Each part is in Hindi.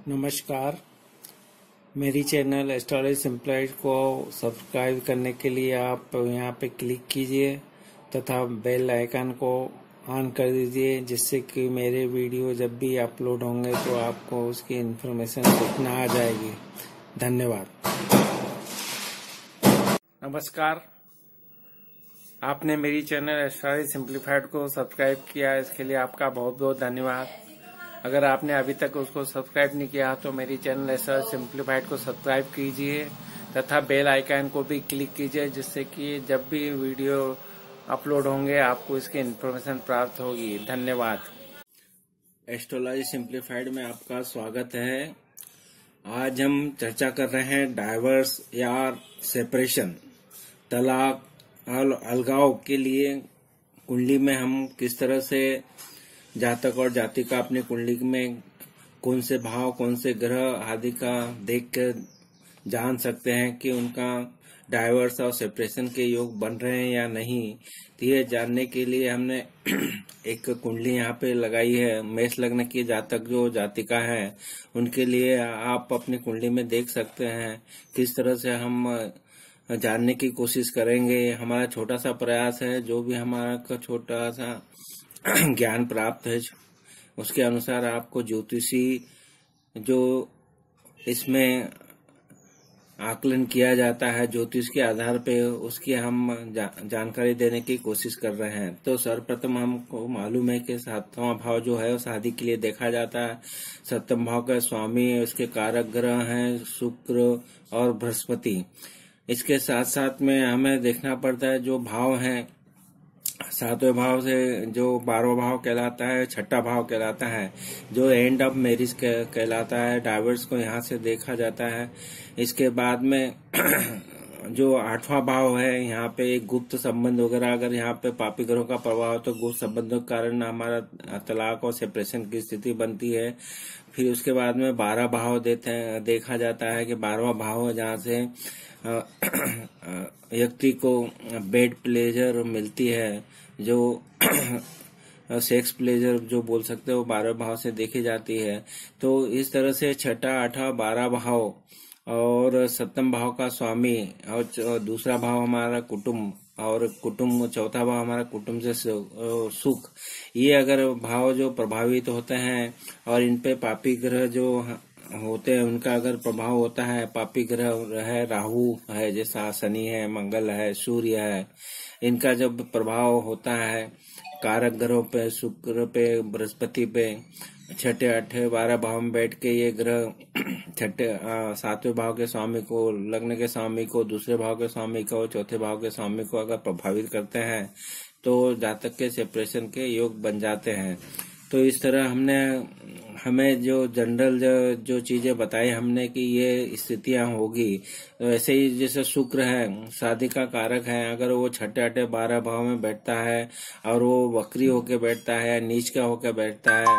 नमस्कार। मेरी चैनल एस्ट्रोलॉजी सिंप्लाइड को सब्सक्राइब करने के लिए आप यहाँ पे क्लिक कीजिए तथा बेल आइकन को ऑन कर दीजिए, जिससे कि मेरे वीडियो जब भी अपलोड होंगे तो आपको उसकी इन्फॉर्मेशन सूचना आ जाएगी। धन्यवाद। नमस्कार। आपने मेरी चैनल एस्ट्रोलॉजी सिंप्लीफाइड को सब्सक्राइब किया, इसके लिए आपका बहुत बहुत धन्यवाद। अगर आपने अभी तक उसको सब्सक्राइब नहीं किया तो मेरी चैनल एस्ट्रोलॉजी सिंप्लीफाइड को सब्सक्राइब कीजिए तथा बेल आइकन को भी क्लिक कीजिए, जिससे कि जब भी वीडियो अपलोड होंगे आपको इसकी इन्फॉर्मेशन प्राप्त होगी। धन्यवाद। एस्ट्रोलॉजी सिंप्लीफाइड में आपका स्वागत है। आज हम चर्चा कर रहे हैं डाइवर्स या सेपरेशन, तलाक और अलगाव के लिए कुंडली में हम किस तरह से जातक और जातिका अपनी कुंडली में कौन से भाव, कौन से ग्रह आदि का देख कर जान सकते हैं कि उनका डाइवर्स और सेपरेशन के योग बन रहे हैं या नहीं। तो ये जानने के लिए हमने एक कुंडली यहाँ पे लगाई है। मेष लग्न की जातक जो जातिका है उनके लिए आप अपनी कुंडली में देख सकते हैं। किस तरह से हम जानने की कोशिश करेंगे। हमारा छोटा सा प्रयास है, जो भी हमारा छोटा सा ज्ञान प्राप्त है उसके अनुसार आपको ज्योतिषी जो इसमें आकलन किया जाता है, ज्योतिष के आधार पे उसकी हम जानकारी देने की कोशिश कर रहे हैं। तो सर्वप्रथम हमको मालूम है कि सातवां भाव जो है वो शादी के लिए देखा जाता है। सप्तम भाव का स्वामी उसके कारक ग्रह हैं शुक्र और बृहस्पति। इसके साथ साथ में हमें देखना पड़ता है जो भाव है, सातवें भाव से जो 12वां भाव कहलाता है, छठा भाव कहलाता है, जो एंड ऑफ मैरिज कहलाता है। डाइवर्स को यहाँ से देखा जाता है। इसके बाद में जो 8वां भाव है, यहाँ पे एक गुप्त संबंध वगैरह, अगर यहाँ पे पापी ग्रहों का प्रभाव हो तो गुप्त संबंधों के कारण हमारा तलाक और सेपरेशन की स्थिति बनती है। फिर उसके बाद में 12 भाव देखा जाता है कि 12वां भाव है जहाँ से व्यक्ति को बेड प्लेजर मिलती है, जो सेक्स प्लेजर जो बोल सकते हो 12 भाव से देखी जाती है। तो इस तरह से छठा, आठवां, 12 भाव और सप्तम भाव का स्वामी और दूसरा भाव हमारा कुटुंब और चौथा भाव हमारा कुटुंब से सुख, ये अगर भाव जो प्रभावित होते हैं और इन पे पापी ग्रह जो होते हैं उनका अगर प्रभाव होता है, पापी ग्रह है, राहु है, जैसा शनि है, मंगल है, सूर्य है, इनका जब प्रभाव होता है कारक ग्रहों पे, शुक्र पे, बृहस्पति पे, छठे, आठवें, 12 भाव में बैठ के ये ग्रह सातवें भाव के स्वामी को, लग्न के स्वामी को, दूसरे भाव के स्वामी को, चौथे भाव के स्वामी को अगर प्रभावित करते हैं तो जातक के सेपरेशन के योग बन जाते हैं। तो इस तरह हमें जो जनरल जो चीजें बताई हमने कि ये स्थितियां होगी। तो ऐसे ही जैसे शुक्र है, शादी का कारक है, अगर वो छठे, आठवें, 12 भाव में बैठता है और वो वक्री होके बैठता है या नीच का होकर बैठता है,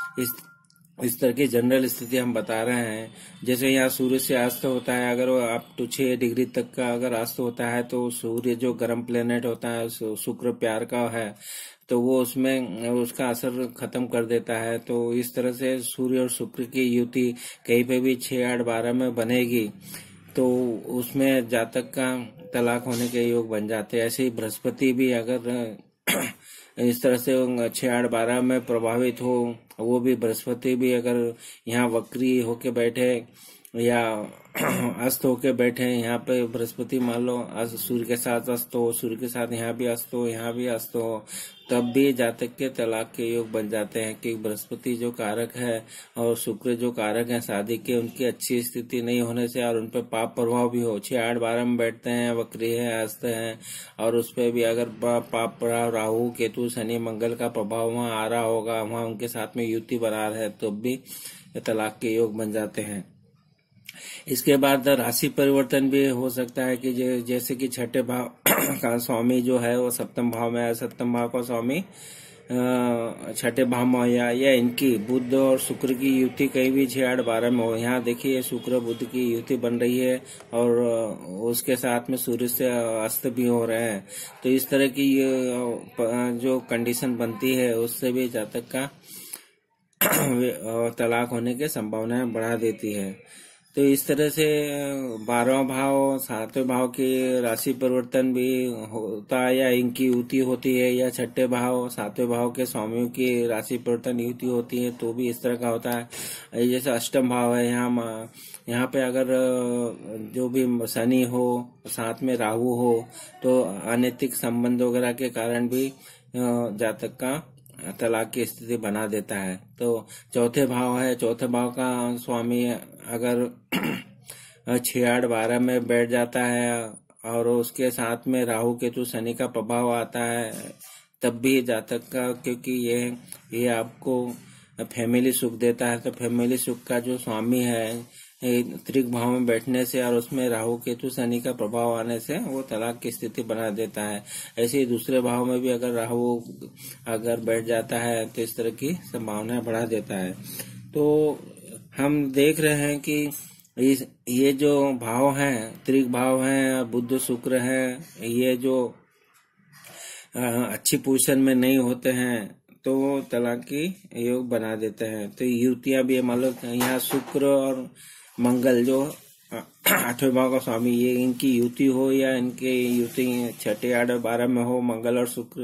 इस तरह की जनरल स्थिति हम बता रहे हैं। जैसे यहाँ सूर्य से अस्त होता है, अगर वो अप टू 6 डिग्री तक का अगर अस्त होता है तो सूर्य जो गर्म प्लेनेट होता है, शुक्र प्यार का है, तो वो उसमें उसका असर खत्म कर देता है। तो इस तरह से सूर्य और शुक्र की युति कहीं पे भी 6, 8, 12 में बनेगी तो उसमें जातक का तलाक होने के योग बन जाते हैं। ऐसे ही बृहस्पति भी अगर इस तरह से 6, 8, 12 में प्रभावित हो, वो भी बृहस्पति भी अगर यहाँ वक्री होके बैठे या अस्त होके बैठे, यहाँ पे बृहस्पति मान लो सूर्य के साथ अस्त हो, सूर्य के साथ यहाँ भी अस्त हो, यहाँ भी अस्त हो, तब भी जातक के तलाक के योग बन जाते हैं कि बृहस्पति जो कारक है और शुक्र जो कारक है शादी के, उनकी अच्छी स्थिति नहीं होने से और उन पर पाप प्रभाव भी हो, 6, 8, 12 में बैठते हैं, वक्री है, अस्त है और उस पर भी अगर पाप प्रभाव, राहु, केतु, शनि, मंगल का प्रभाव वहाँ आ रहा होगा, वहाँ उनके साथ में युति बना रहा है, तो भी तलाक के योग बन जाते हैं। इसके बाद राशि परिवर्तन भी हो सकता है कि जैसे कि छठे भाव का स्वामी जो है वो सप्तम भाव में है, सप्तम भाव का स्वामी छठे भाव में या इनकी बुध और शुक्र की युति कहीं भी 6, 8, 12 में हो। यहाँ देखिए शुक्र बुध की युति बन रही है और उसके साथ में सूर्य से अस्त भी हो रहे हैं। तो इस तरह की जो कंडीशन बनती है उससे भी जातक का तलाक होने की संभावनाएं बढ़ा देती है। तो इस तरह से 12वां भाव 7वें भाव की राशि परिवर्तन भी होता है, या इनकी युति होती है, या छठे भाव 7वें भाव के स्वामियों की राशि परिवर्तन युति होती है, तो भी इस तरह का होता है। जैसे अष्टम भाव है, यहाँ पे अगर जो भी शनि हो साथ में राहु हो तो अनैतिक संबंध वगैरह के कारण भी जातक का तलाक की स्थिति बना देता है। तो चौथे भाव है, चौथे भाव का स्वामी अगर 6, 8, 12 में बैठ जाता है और उसके साथ में राहु केतु शनि का प्रभाव आता है, तब भी जातक का, क्योंकि ये आपको फैमिली सुख देता है, तो फैमिली सुख का जो स्वामी है त्रिक भाव में बैठने से और उसमें राहु केतु शनि का प्रभाव आने से वो तलाक की स्थिति बना देता है। ऐसे ही दूसरे भाव में भी अगर राहु अगर बैठ जाता है तो इस तरह की संभावनाएं बढ़ा देता है। तो हम देख रहे हैं कि ये जो भाव हैं, त्रिक भाव हैं, बुध शुक्र है, ये जो अच्छी पोजीशन में नहीं होते हैं तो तलाक की योग बना देते हैं। तो युतियां भी मान लो यहाँ शुक्र और मंगल जो 8वें भाव का स्वामी, ये इनकी युति हो या इनके युति 6, 8, 12 में हो, मंगल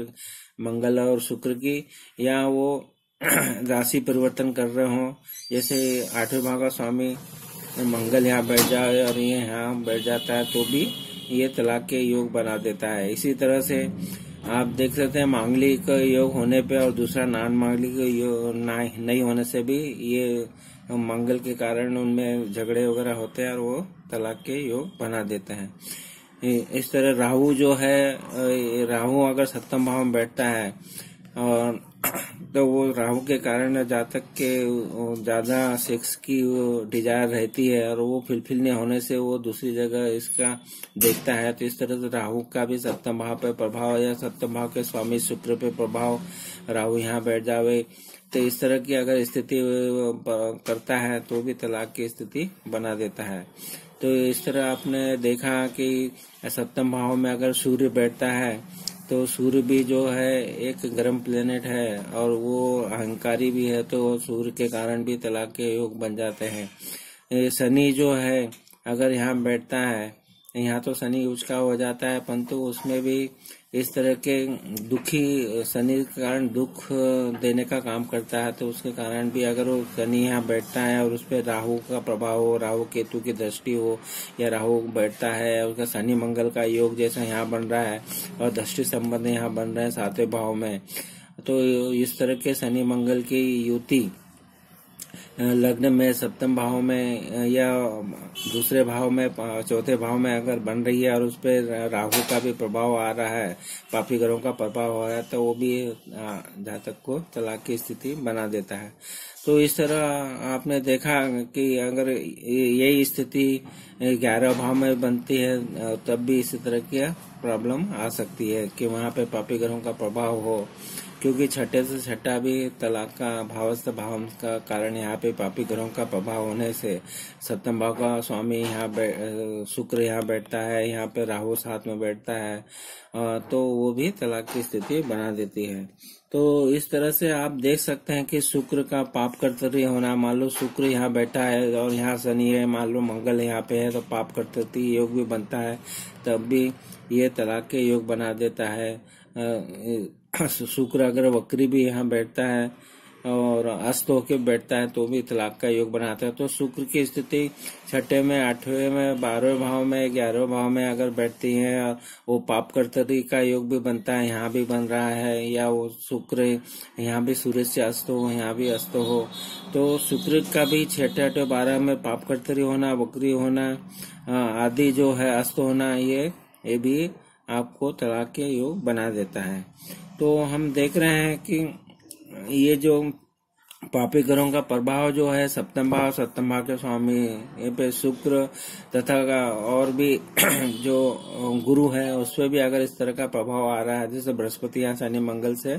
और शुक्र की, या वो राशि परिवर्तन कर रहे हो, जैसे 8वें भाव का स्वामी मंगल यहाँ बैठ जाए और ये यहाँ बैठ जाता है, तो भी ये तलाक के योग बना देता है। इसी तरह से आप देख सकते हैं मांगलिक योग होने पे और दूसरा नॉन मांगलिक योग नहीं होने से भी ये मंगल के कारण उनमें झगड़े वगैरह होते हैं और वो तलाक के योग बना देते हैं। इस तरह राहु जो है, राहु अगर 7वें भाव में बैठता है और तो वो राहु के कारण जातक के ज्यादा सेक्स की डिजायर रहती है और वो फिलफिल नहीं होने से वो दूसरी जगह इसका देखता है। तो इस तरह से राहु का भी 7वें भाव पे प्रभाव या 7वें भाव के स्वामी शुक्र पे प्रभाव, राहु यहाँ बैठ जावे, तो इस तरह की अगर स्थिति करता है तो भी तलाक की स्थिति बना देता है। तो इस तरह आपने देखा कि 7वें भाव में अगर सूर्य बैठता है तो सूर्य भी जो है एक गर्म प्लेनेट है और वो अहंकारी भी है, तो सूर्य के कारण भी तलाक के योग बन जाते हैं। शनि जो है अगर यहाँ बैठता है, यहाँ तो शनि उसका हो जाता है, परंतु उसमें भी इस तरह के दुखी शनि के कारण दुख देने का काम करता है, तो उसके कारण भी अगर वो शनि यहाँ बैठता है और उस पर राहु का प्रभाव हो, राहु केतु की दृष्टि हो, या राहु बैठता है उसका शनि मंगल का योग जैसा यहाँ बन रहा है और दृष्टि संबंध यहाँ बन रहे हैं 7वें भाव में, तो इस तरह के शनि मंगल की युति लग्न में 7वें भाव में या दूसरे भाव में 4थे भाव में अगर बन रही है और उस पर राहु का भी प्रभाव आ रहा है, पापी ग्रहों का प्रभाव हो रहा है, तो वो भी जातक को तलाक की स्थिति बना देता है। तो इस तरह आपने देखा कि अगर यही स्थिति 11 भाव में बनती है तब भी इसी तरह की प्रॉब्लम आ सकती है कि वहाँ पे पापी ग्रहों का प्रभाव हो, क्योंकि छठे से छठा भी तलाक का भावस्थ भाव का कारण यहाँ पे पापी ग्रहों का प्रभाव होने से 7वें भाव का स्वामी यहाँ शुक्र यहाँ बैठता है, यहाँ पे राहु साथ में बैठता है, तो वो भी तलाक की स्थिति बना देती है। तो इस तरह से आप देख सकते हैं कि शुक्र का पाप कर्तव्य होना, मान लो शुक्र यहाँ बैठा है और यहाँ शनि है, मान लो मंगल यहाँ पे है, तो पाप कर्तव्य योग भी बनता है, तब भी ये तलाक के योग बना देता है। शुक्र अगर वक्री भी यहाँ बैठता है और अस्त होके बैठता है तो भी तलाक का योग बनाता है। तो शुक्र की स्थिति 6ठे में, 8वें में, 12वें भाव में, 11वें भाव में अगर बैठती है, वो पाप कर्तरी का योग भी बनता है, यहाँ भी बन रहा है, या वो शुक्र यहाँ भी सूर्य से अस्त हो, यहाँ भी अस्त हो, तो शुक्र का भी 6ठे, 8वें, 12 में पाप कर्तरी होना, वक्री होना आदि जो है अस्त होना, ये भी आपको तलाक के योग बना देता है। तो हम देख रहे हैं कि ये जो पापी ग्रहों का प्रभाव जो है 7वें भाव के स्वामी ये पे शुक्र तथा और भी जो गुरु है उसपे भी अगर इस तरह का प्रभाव आ रहा है, जैसे बृहस्पति या शनि मंगल से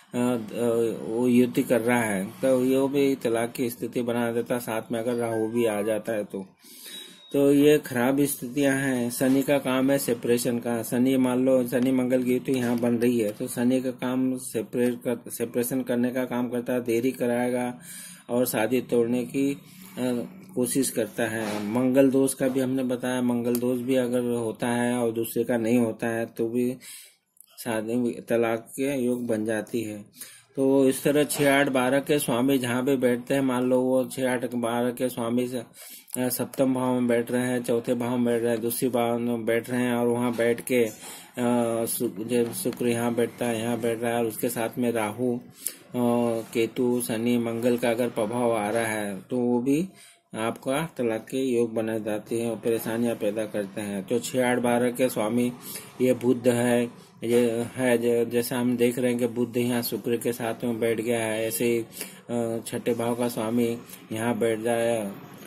वो युति कर रहा है, तो ये भी तलाक की स्थिति बना देता। साथ में अगर राहु भी आ जाता है तो ये खराब स्थितियां हैं। शनि का काम है सेपरेशन का, शनि मान लो शनि मंगल की युति यहाँ बन रही है, तो शनि का काम सेपरेशन करने का काम करता है, देरी कराएगा और शादी तोड़ने की कोशिश करता है। मंगल दोष का भी हमने बताया, मंगल दोष भी अगर होता है और दूसरे का नहीं होता है तो भी शादी तलाक के योग बन जाती है। तो इस तरह 6, 8, 12 के स्वामी जहाँ भी बैठते हैं, मान लो वो 6, 8, 12 के स्वामी सप्तम भाव में बैठ रहे हैं, चौथे भाव में बैठ रहे हैं, दूसरी भाव में बैठ रहे हैं, और वहाँ बैठ के शुक्र यहाँ बैठता है, यहाँ बैठ रहा है, और उसके साथ में राहु, केतु, शनि, मंगल का अगर प्रभाव आ रहा है तो वो भी आपका तलाक के योग बना जाते हैं और परेशानियां पैदा करते हैं। तो 6, 8, 12 के स्वामी ये बुध है, ये है जैसा हम देख रहे हैं कि बुध यहाँ शुक्र के साथ में बैठ गया है, ऐसे ही छठे भाव का स्वामी यहाँ बैठ जाए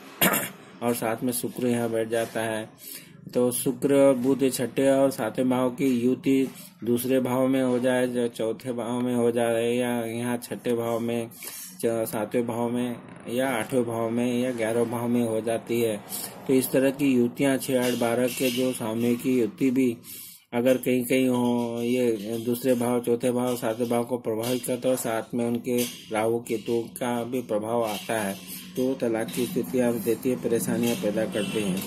और साथ में शुक्र यहाँ बैठ जाता है। तो शुक्र बुध छठे और सातवें भाव की युति दूसरे भाव में हो जाए, जो चौथे भाव में हो जाए, या यहाँ छठे भाव में, सातवें भाव में, या आठवें भाव में, या 11वें भाव में हो जाती है। तो इस तरह की युतियां 6, 8, 12 के जो स्वामी की युति भी अगर कहीं कहीं हो, ये दूसरे भाव, चौथे भाव, सातवें भाव को प्रभावित करता है और साथ में उनके राहु केतु का भी प्रभाव आता है, तो तलाक की स्थितियां देती है, परेशानियां पैदा करते हैं।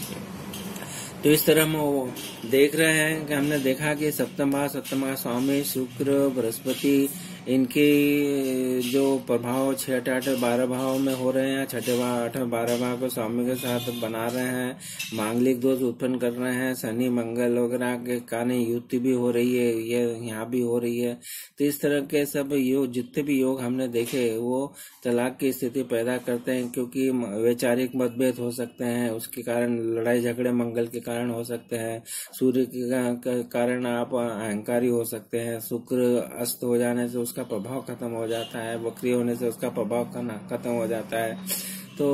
तो इस तरह हम देख रहे हैं कि हमने देखा कि सप्तम भाव स्वामी शुक्र, बृहस्पति, इनके जो प्रभाव 6, 8, 12 भाव में हो रहे हैं, छठे भाव, 8, 12 भाव को स्वामी के साथ बना रहे हैं, मांगलिक दोष उत्पन्न कर रहे हैं, शनि मंगल वगैरह के कारण युति भी हो रही है, ये यहाँ भी हो रही है। तो इस तरह के सब योग, जितने भी योग हमने देखे, वो तलाक की स्थिति पैदा करते हैं, क्योंकि वैचारिक मतभेद हो सकते हैं, उसके कारण लड़ाई झगड़े मंगल के कारण हो सकते हैं, सूर्य के कारण आप अहंकारी हो सकते हैं, शुक्र अस्त हो जाने से उसका प्रभाव खत्म हो जाता है, वक्री होने से उसका प्रभाव खत्म हो जाता है। तो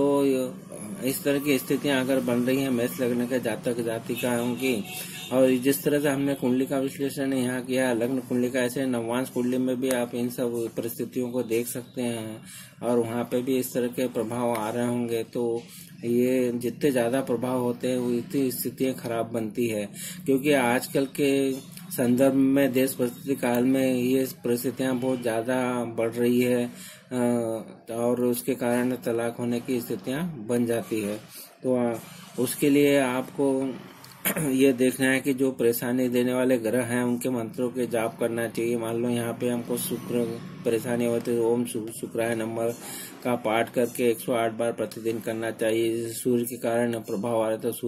इस तरह की स्थितियां अगर बन रही हैं मेष लग्न के जातक जातिकाओं की, और जिस तरह से हमने कुंडली का विश्लेषण यहाँ किया, लग्न कुंडली का, ऐसे नववांश कुंडली में भी आप इन सब परिस्थितियों को देख सकते हैं, और वहाँ पे भी इस तरह के प्रभाव आ रहे होंगे। तो ये जितने ज्यादा प्रभाव होते हैं उतनी स्थितियां खराब बनती है, क्योंकि आजकल के संदर्भ में देश परिस्थिति काल में ये परिस्थितियां बहुत ज्यादा बढ़ रही है, और उसके कारण तलाक होने की स्थितियां बन जाती है। तो उसके लिए आपको ये देखना है कि जो परेशानी देने वाले ग्रह हैं उनके मंत्रों के जाप करना चाहिए। मान लो यहाँ पे हमको शुक्र परेशानी होती है, ओम शुक्राय नमः का पाठ करके 108 बार प्रतिदिन करना चाहिए। सूर्य के कारण प्रभाव आ रहा है तो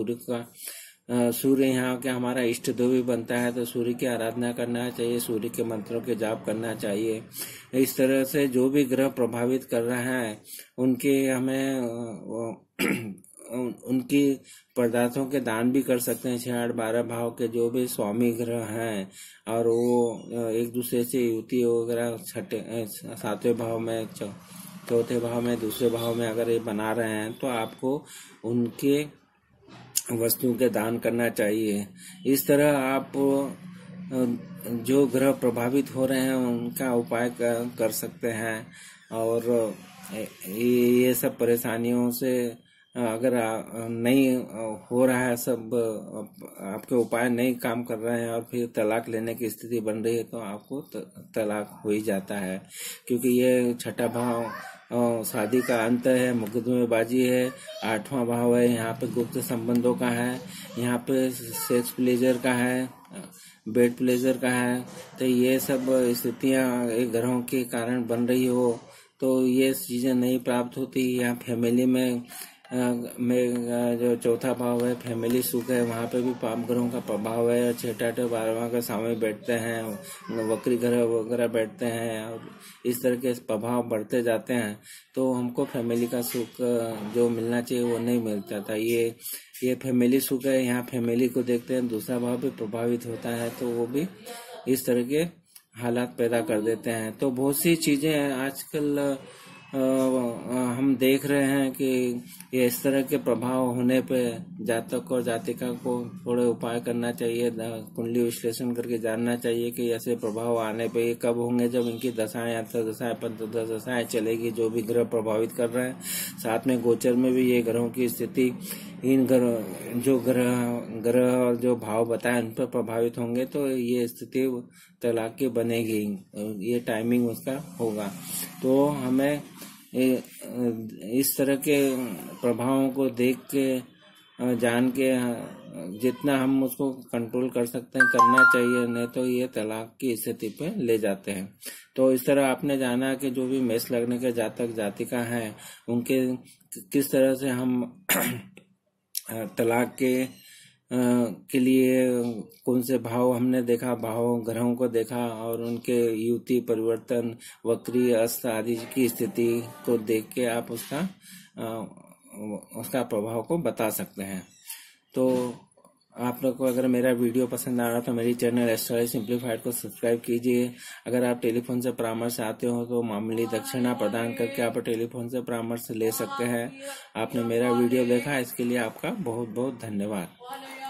सूर्य यहाँ के हमारा इष्ट देव भी बनता है, तो सूर्य की आराधना करना चाहिए, सूर्य के मंत्रों के जाप करना चाहिए। इस तरह से जो भी ग्रह प्रभावित कर रहा है उनके हमें उनकी पदार्थों के दान भी कर सकते हैं। 6, 8, 12 भाव के जो भी स्वामी ग्रह हैं और वो एक दूसरे से युति वगैरह छठे 7वें भाव में, चौथे भाव में, दूसरे भाव में अगर ये बना रहे हैं तो आपको उनके वस्तुओं के दान करना चाहिए। इस तरह आप जो ग्रह प्रभावित हो रहे हैं उनका उपाय कर सकते हैं, और ये सब परेशानियों से अगर नहीं हो रहा है, सब आपके उपाय नहीं काम कर रहे हैं और फिर तलाक लेने की स्थिति बन रही है, तो आपको तलाक हो ही जाता है। क्योंकि ये छठा भाव शादी का अंत है, मुकदमेबाजी है, 8वां भाव है, यहाँ पे गुप्त संबंधों का है, यहाँ पे सेक्स प्लेजर का है, बेड प्लेजर का है। तो ये सब स्थितियां ग्रहों के कारण बन रही हो तो ये चीजें नहीं प्राप्त होती। यहाँ फैमिली में जो चौथा भाव है फैमिली सुख है, वहाँ पे भी पाप ग्रहों का प्रभाव है। 6, 8, 12 के सामने बैठते हैं, वक्री ग्रह वगैरह बैठते हैं और इस तरह के प्रभाव बढ़ते जाते हैं, तो हमको फैमिली का सुख जो मिलना चाहिए वो नहीं मिलता था। ये फैमिली सुख है, यहाँ फैमिली को देखते हैं, दूसरा भाव भी प्रभावित होता है, तो वो भी इस तरह के हालात पैदा कर देते हैं। तो बहुत सी चीजें आजकल हम देख रहे हैं कि ये इस तरह के प्रभाव होने पे जातक और जातिका को थोड़े उपाय करना चाहिए, कुंडली विश्लेषण करके जानना चाहिए कि ऐसे प्रभाव आने पे ये कब होंगे, जब इनकी दशाएं, अंतर्दशाएं, पंचदशाएं चलेगी, जो भी ग्रह प्रभावित कर रहे हैं। साथ में गोचर में भी ये ग्रहों की स्थिति, इन ग्रह और जो भाव बताए उन पर प्रभावित होंगे, तो ये स्थिति तलाक की बनेगी, ये टाइमिंग उसका होगा। तो हमें इस तरह के प्रभावों को देख के जान के जितना हम उसको कंट्रोल कर सकते हैं करना चाहिए, नहीं तो ये तलाक की स्थिति पे ले जाते हैं। तो इस तरह आपने जाना कि जो भी मेष लगने के जातक जातिका हैं उनके किस तरह से हम तलाक के लिए कौन से भाव हमने देखा, भाव ग्रहों को देखा और उनके युति परिवर्तन वक्री अस्त आदि की स्थिति को देख के आप उसका प्रभाव को बता सकते हैं। तो आप लोग को अगर मेरा वीडियो पसंद आ रहा तो मेरी चैनल एस्ट्रोलॉजी सिंप्लीफाइड को सब्सक्राइब कीजिए। अगर आप टेलीफोन से परामर्श आते हो तो मामूली दक्षिणा प्रदान करके आप टेलीफोन से परामर्श ले सकते हैं। आपने मेरा वीडियो देखा, इसके लिए आपका बहुत बहुत धन्यवाद।